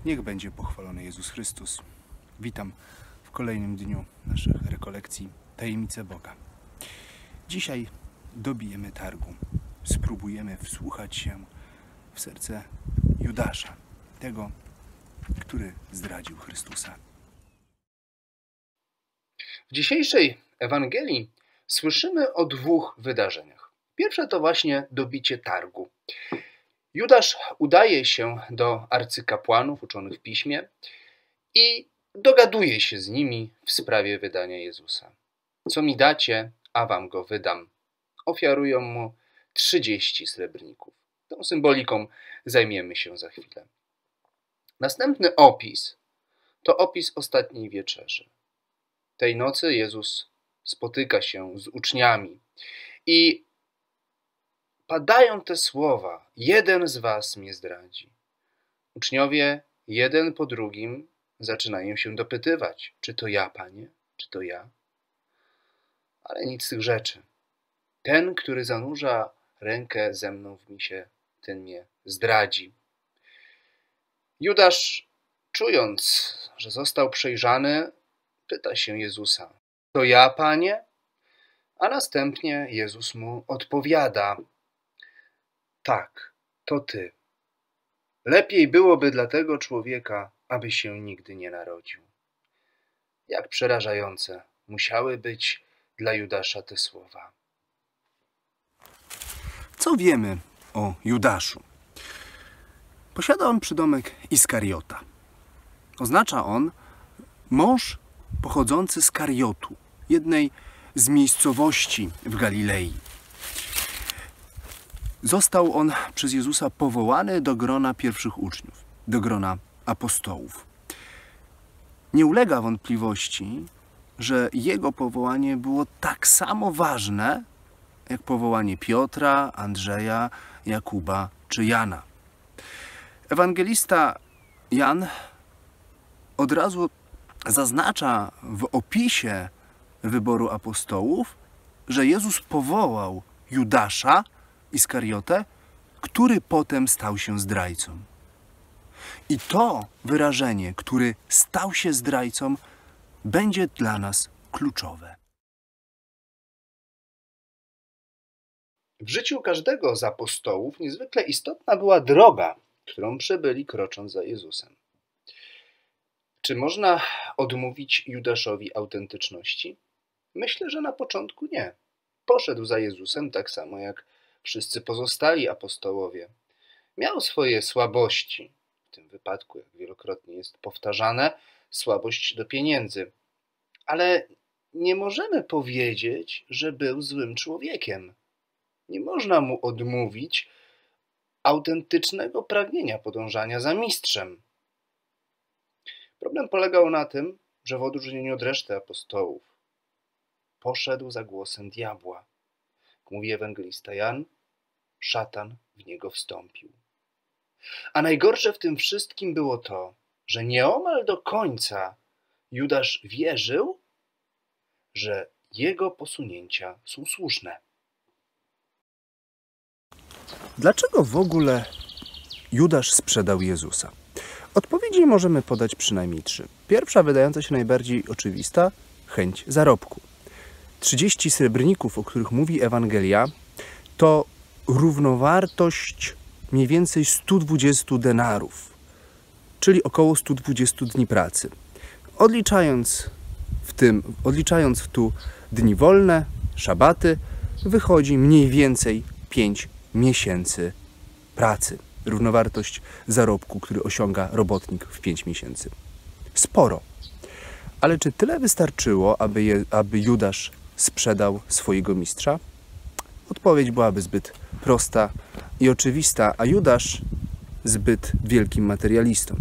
Niech będzie pochwalony Jezus Chrystus. Witam w kolejnym dniu naszych rekolekcji Tajemnice Boga. Dzisiaj dobijemy targu. Spróbujemy wsłuchać się w serce Judasza, tego, który zdradził Chrystusa. W dzisiejszej Ewangelii słyszymy o dwóch wydarzeniach. Pierwsze to właśnie dobicie targu. Judasz udaje się do arcykapłanów uczonych w piśmie i dogaduje się z nimi w sprawie wydania Jezusa. Co mi dacie, a wam go wydam. Ofiarują mu 30 srebrników. Tą symboliką zajmiemy się za chwilę. Następny opis to opis ostatniej wieczerzy. Tej nocy Jezus spotyka się z uczniami i padają te słowa: jeden z was mnie zdradzi. Uczniowie jeden po drugim zaczynają się dopytywać: czy to ja, Panie? Czy to ja? Ale nic z tych rzeczy. Ten, który zanurza rękę ze mną w misie, ten mnie zdradzi. Judasz, czując, że został przejrzany, pyta się Jezusa: to ja, Panie? A następnie Jezus mu odpowiada: tak, to ty. Lepiej byłoby dla tego człowieka, aby się nigdy nie narodził. Jak przerażające musiały być dla Judasza te słowa. Co wiemy o Judaszu? Posiada on przydomek Iskariota. Oznacza on mąż pochodzący z Kariotu, jednej z miejscowości w Galilei. Został on przez Jezusa powołany do grona pierwszych uczniów, do grona apostołów. Nie ulega wątpliwości, że jego powołanie było tak samo ważne, jak powołanie Piotra, Andrzeja, Jakuba czy Jana. Ewangelista Jan od razu zaznacza w opisie wyboru apostołów, że Jezus powołał Judasza, Iskariotę, który potem stał się zdrajcą. I to wyrażenie, który stał się zdrajcą, będzie dla nas kluczowe. W życiu każdego z apostołów niezwykle istotna była droga, którą przebyli krocząc za Jezusem. Czy można odmówić Judaszowi autentyczności? Myślę, że na początku nie. Poszedł za Jezusem tak samo jak wszyscy pozostali apostołowie. Miał swoje słabości. W tym wypadku, jak wielokrotnie jest powtarzane, słabość do pieniędzy. Ale nie możemy powiedzieć, że był złym człowiekiem. Nie można mu odmówić autentycznego pragnienia podążania za mistrzem. Problem polegał na tym, że w odróżnieniu od reszty apostołów poszedł za głosem diabła. Jak mówi ewangelista Jan, szatan w niego wstąpił. A najgorsze w tym wszystkim było to, że nieomal do końca Judasz wierzył, że jego posunięcia są słuszne. Dlaczego w ogóle Judasz sprzedał Jezusa? Odpowiedzi możemy podać przynajmniej 3. Pierwsza, wydająca się najbardziej oczywista, chęć zarobku. 30 srebrników, o których mówi Ewangelia, to równowartość mniej więcej 120 denarów, czyli około 120 dni pracy. Odliczając tu dni wolne, szabaty, wychodzi mniej więcej 5 miesięcy pracy. Równowartość zarobku, który osiąga robotnik w 5 miesięcy. Sporo. Ale czy tyle wystarczyło, aby Judasz sprzedał swojego mistrza? Odpowiedź byłaby zbyt prosta i oczywista, a Judasz zbyt wielkim materialistą.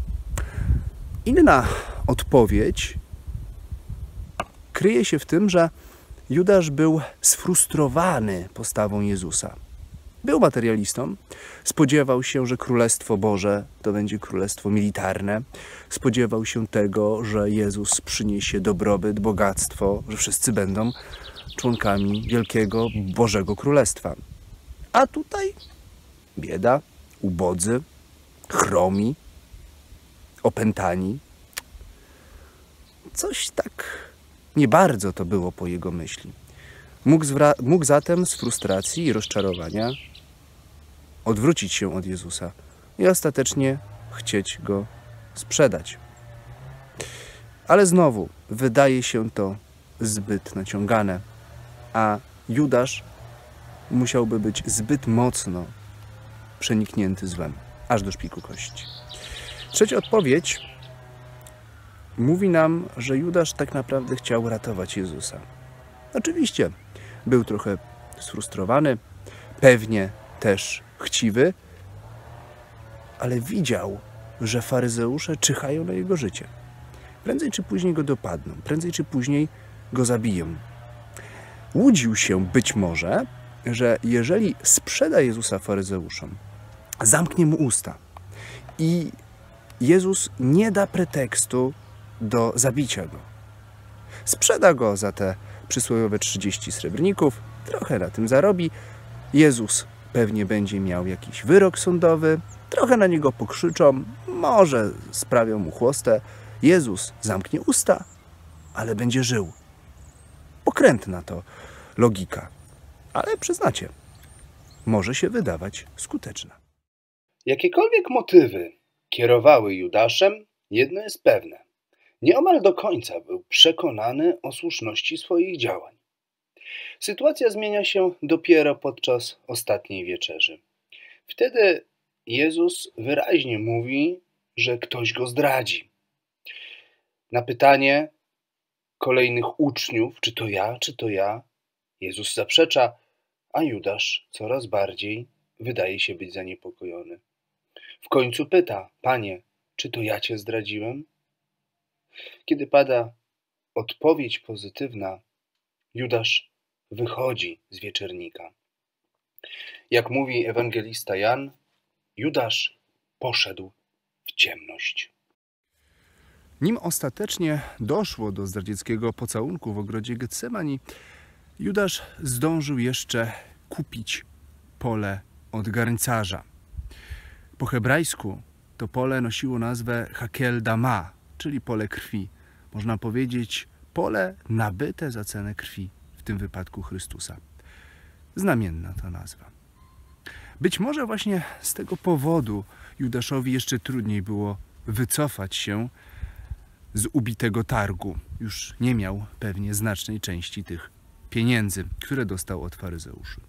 Inna odpowiedź kryje się w tym, że Judasz był sfrustrowany postawą Jezusa. Był materialistą, spodziewał się, że Królestwo Boże to będzie królestwo militarne, spodziewał się tego, że Jezus przyniesie dobrobyt, bogactwo, że wszyscy będą członkami wielkiego Bożego Królestwa. A tutaj bieda, ubodzy, chromi, opętani? Coś tak nie bardzo to było po jego myśli. Mógł zatem z frustracji i rozczarowania odwrócić się od Jezusa i ostatecznie chcieć Go sprzedać. Ale znowu wydaje się to zbyt naciągane, a Judasz musiałby być zbyt mocno przeniknięty złem, aż do szpiku kości. Trzecia odpowiedź mówi nam, że Judasz tak naprawdę chciał ratować Jezusa. Oczywiście był trochę sfrustrowany, pewnie też chciwy, ale widział, że faryzeusze czyhają na jego życie. Prędzej czy później go dopadną, prędzej czy później go zabiją. Łudził się być może, że jeżeli sprzeda Jezusa faryzeuszom, zamknie mu usta i Jezus nie da pretekstu do zabicia go. Sprzeda go za te przysłowiowe 30 srebrników, trochę na tym zarobi. Jezus pewnie będzie miał jakiś wyrok sądowy, trochę na niego pokrzyczą, może sprawią mu chłostę. Jezus zamknie usta, ale będzie żył. Pokrętna to logika, ale przyznacie, może się wydawać skuteczna. Jakiekolwiek motywy kierowały Judaszem, jedno jest pewne. Nieomal do końca był przekonany o słuszności swoich działań. Sytuacja zmienia się dopiero podczas ostatniej wieczerzy. Wtedy Jezus wyraźnie mówi, że ktoś go zdradzi. Na pytanie kolejnych uczniów, czy to ja, Jezus zaprzecza, a Judasz coraz bardziej wydaje się być zaniepokojony. W końcu pyta: Panie, czy to ja Cię zdradziłem? Kiedy pada odpowiedź pozytywna, Judasz wychodzi z wieczernika. Jak mówi ewangelista Jan, Judasz poszedł w ciemność. Nim ostatecznie doszło do zdradzieckiego pocałunku w ogrodzie Getsemani, Judasz zdążył jeszcze kupić pole od garncarza. Po hebrajsku to pole nosiło nazwę Hakel Dama, czyli pole krwi. Można powiedzieć pole nabyte za cenę krwi, w tym wypadku Chrystusa. Znamienna ta nazwa. Być może właśnie z tego powodu Judaszowi jeszcze trudniej było wycofać się z ubitego targu. Już nie miał pewnie znacznej części tych pieniędzy, które dostał od faryzeuszy.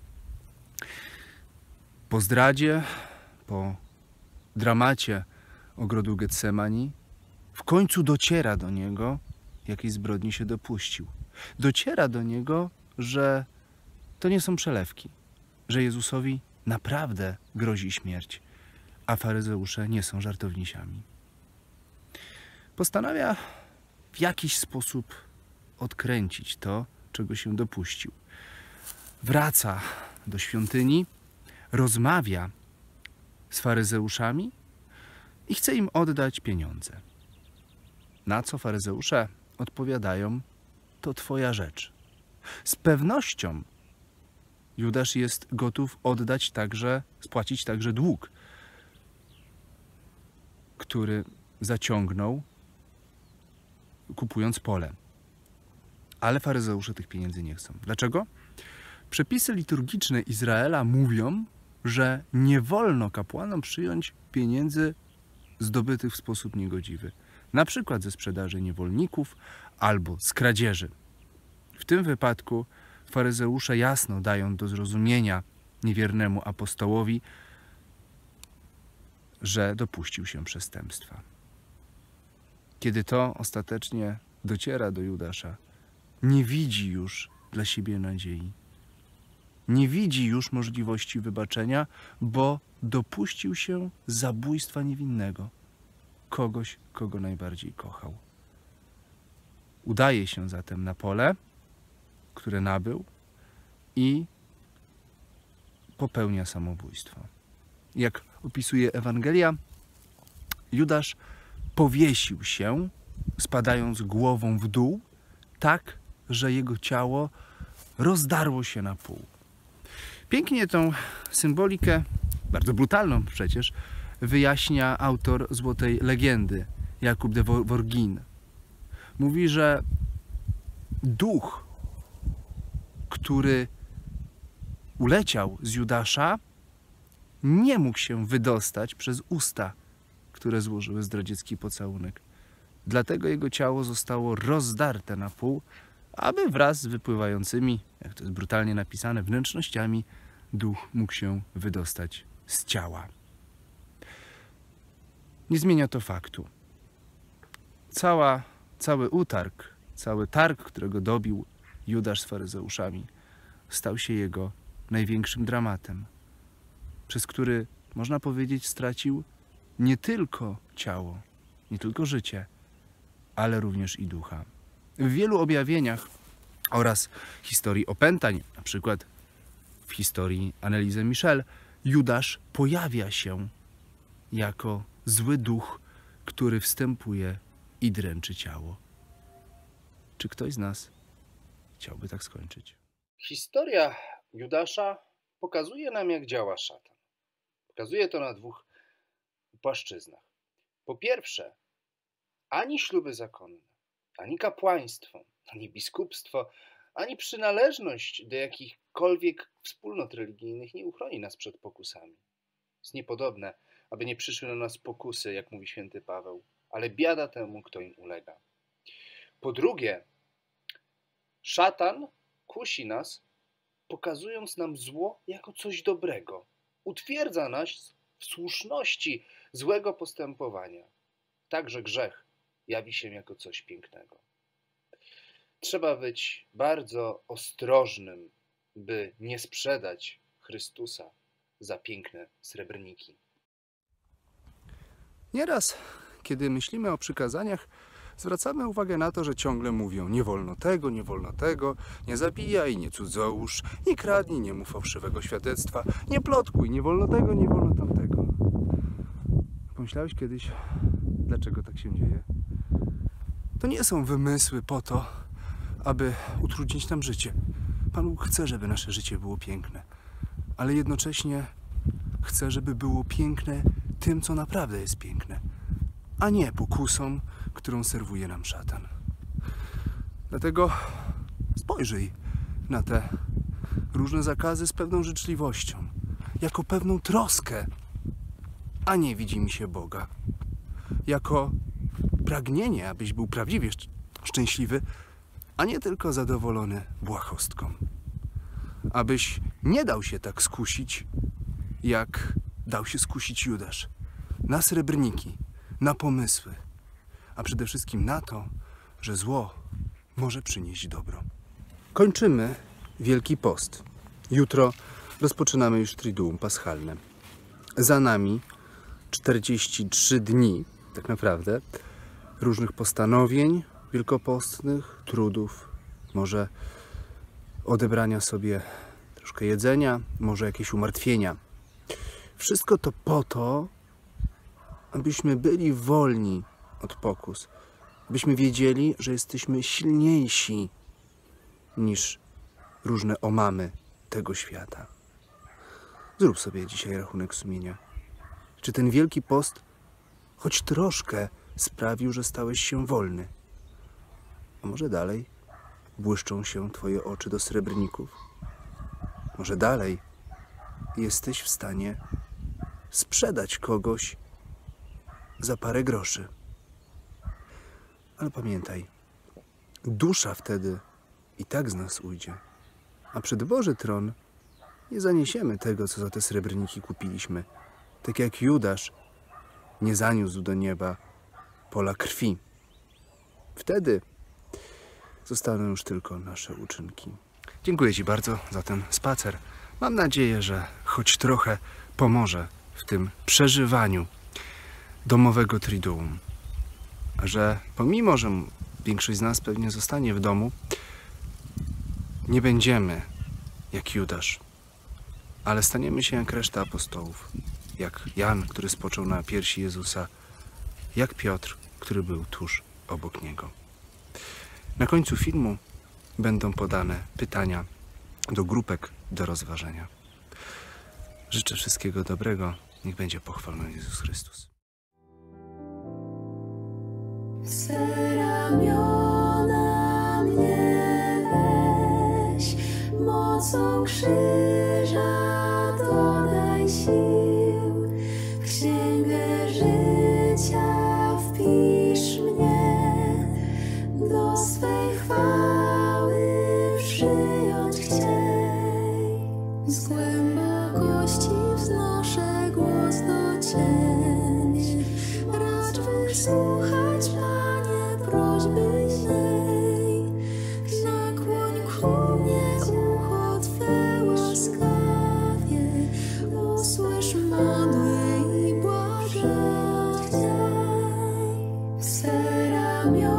Po zdradzie, po dramacie ogrodu Getsemani w końcu dociera do niego, jakiej zbrodni się dopuścił. Dociera do niego, że to nie są przelewki, że Jezusowi naprawdę grozi śmierć, a faryzeusze nie są żartownisiami. Postanawia w jakiś sposób odkręcić to, czego się dopuścił. Wraca do świątyni, rozmawia z faryzeuszami i chce im oddać pieniądze. Na co faryzeusze odpowiadają: to twoja rzecz. Z pewnością Judasz jest gotów spłacić także dług, który zaciągnął, kupując pole. Ale faryzeusze tych pieniędzy nie chcą. Dlaczego? Przepisy liturgiczne Izraela mówią, że nie wolno kapłanom przyjąć pieniędzy zdobytych w sposób niegodziwy. Na przykład ze sprzedaży niewolników albo z kradzieży. W tym wypadku faryzeusze jasno dają do zrozumienia niewiernemu apostołowi, że dopuścił się przestępstwa. Kiedy to ostatecznie dociera do Judasza, nie widzi już dla siebie nadziei. Nie widzi już możliwości wybaczenia, bo dopuścił się zabójstwa niewinnego. Kogoś, kogo najbardziej kochał. Udaje się zatem na pole, które nabył, i popełnia samobójstwo. Jak opisuje Ewangelia, Judasz powiesił się, spadając głową w dół, tak, że jego ciało rozdarło się na pół. Pięknie tą symbolikę, bardzo brutalną przecież, wyjaśnia autor Złotej Legendy, Jakub de Vorgin. Mówi, że duch, który uleciał z Judasza, nie mógł się wydostać przez usta, które złożyły zdradziecki pocałunek. Dlatego jego ciało zostało rozdarte na pół, aby wraz z wypływającymi, jak to jest brutalnie napisane, wnętrznościami, duch mógł się wydostać z ciała. Nie zmienia to faktu. Cały utarg, cały targ, którego dobił Judasz z faryzeuszami, stał się jego największym dramatem, przez który, można powiedzieć, stracił nie tylko ciało, nie tylko życie, ale również i ducha. W wielu objawieniach oraz historii opętań, na przykład w historii Anneliese Michel, Judasz pojawia się jako zły duch, który wstępuje i dręczy ciało. Czy ktoś z nas chciałby tak skończyć? Historia Judasza pokazuje nam, jak działa szatan. Pokazuje to na dwóch płaszczyznach. Po pierwsze, ani śluby zakonne, ani kapłaństwo, ani biskupstwo, ani przynależność do jakichkolwiek wspólnot religijnych nie uchroni nas przed pokusami. Jest niepodobne, aby nie przyszły na nas pokusy, jak mówi święty Paweł, ale biada temu, kto im ulega. Po drugie, szatan kusi nas, pokazując nam zło jako coś dobrego. Utwierdza nas w słuszności złego postępowania. Także grzech jawi się jako coś pięknego. Trzeba być bardzo ostrożnym, by nie sprzedać Chrystusa za piękne srebrniki. Nieraz, kiedy myślimy o przykazaniach, zwracamy uwagę na to, że ciągle mówią: nie wolno tego, nie zabijaj, nie cudzołóż, nie kradnij, nie mów fałszywego świadectwa, nie plotkuj, nie wolno tego, nie wolno tamtego. Pomyślałeś kiedyś, dlaczego tak się dzieje? To nie są wymysły po to, aby utrudnić nam życie. Pan Bóg chce, żeby nasze życie było piękne, ale jednocześnie chce, żeby było piękne tym, co naprawdę jest piękne, a nie pokusą, którą serwuje nam szatan. Dlatego spojrzyj na te różne zakazy z pewną życzliwością, jako pewną troskę, a nie widzi mi się Boga, jako pragnienie, abyś był prawdziwie szczęśliwy, a nie tylko zadowolony błahostką. Abyś nie dał się tak skusić, jak dał się skusić Judasz, na srebrniki, na pomysły, a przede wszystkim na to, że zło może przynieść dobro. Kończymy Wielki Post. Jutro rozpoczynamy już Triduum Paschalne. Za nami 43 dni, tak naprawdę, różnych postanowień wielkopostnych, trudów, może odebrania sobie troszkę jedzenia, może jakieś umartwienia. Wszystko to po to, abyśmy byli wolni od pokus, abyśmy wiedzieli, że jesteśmy silniejsi niż różne omamy tego świata. Zrób sobie dzisiaj rachunek sumienia. Czy ten Wielki Post choć troszkę sprawił, że stałeś się wolny? A może dalej błyszczą się twoje oczy do srebrników? Może dalej jesteś w stanie sprzedać kogoś za parę groszy? Ale pamiętaj, dusza wtedy i tak z nas ujdzie, a przed Boży tron nie zaniesiemy tego, co za te srebrniki kupiliśmy. Tak jak Judasz nie zaniósł do nieba pola krwi. Wtedy zostaną już tylko nasze uczynki. Dziękuję Ci bardzo za ten spacer. Mam nadzieję, że choć trochę pomoże w tym przeżywaniu domowego Triduum. Że pomimo, że większość z nas pewnie zostanie w domu, nie będziemy jak Judasz, ale staniemy się jak reszta apostołów. Jak Jan, który spoczął na piersi Jezusa, jak Piotr, który był tuż obok Niego. Na końcu filmu będą podane pytania do grupek do rozważenia. Życzę wszystkiego dobrego. Niech będzie pochwalony Jezus Chrystus. Swe ramiona mnie weź, mocą krzyża dodaj sił, w księgę życia wpisz mnie, do swej chwały przyjąć chciej. Z głębokości wznoszę głos do Ciebie, racz wysłuchać, Panie, prośby mej. Nakłoń ku mnie ucho Twe łaskawie, usłysz modły i błażenia. Swe ramiona